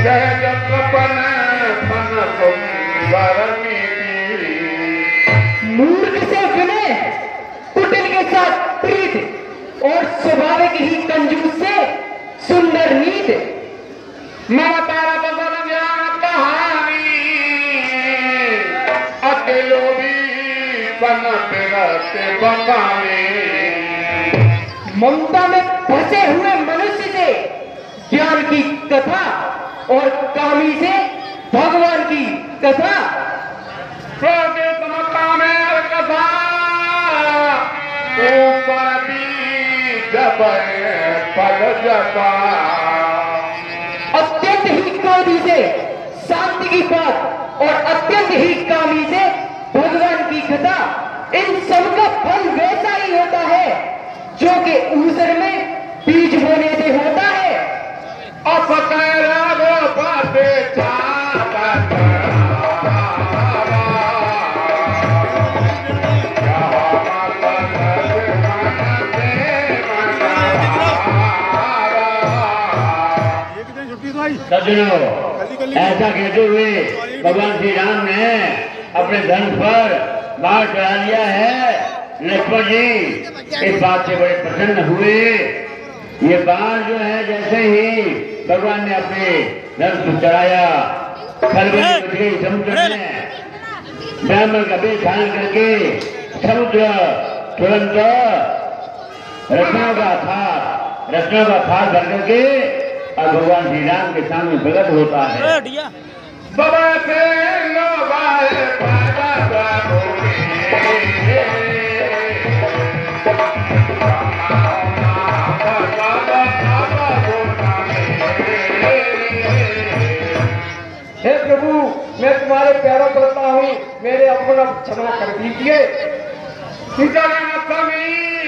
सहज कपन मन सुंदरनी मूर्ख से विनय, कुटिल के साथ प्रीत और स्वाभाविक ही कंजूस से सुंदर नीत। ममता बदल ज्ञान कहानी अकेलो भी बन फिरते बंगाली। ममता में फंसे हुए मनुष्य से ज्ञान की कथा और कामी से भगवान की कथा। ममता में कथा ऊपर भी जब पद जपा। अत्यंत ही क्रोधी से शांति की बात और अत्यंत ही कामी से भगवान की कथा। इन सब का फल वैसा ही होता है जो कि ऊसर में बीज बोने से होता है। सज्जनों, ऐसा कहते हुए भगवान श्री राम ने अपने धनुष पर बाण चढ़ा लिया है। लक्ष्मण जी इस बात से बड़े प्रसन्न हुए। ये बाण जो है जैसे ही भगवान ने अपने धनुष पर चढ़ाया, खलबली समुद्र में ब्राह्मण का वेश धारण करके समुद्र तुरंत रत्नों का थार भर करके और भगवान श्री राम के सामने प्रकट होता है। बाबा से हे प्रभु, मैं तुम्हारे पैरों पड़ता हूँ, मेरे अपना क्षमा कर दीजिए। सीता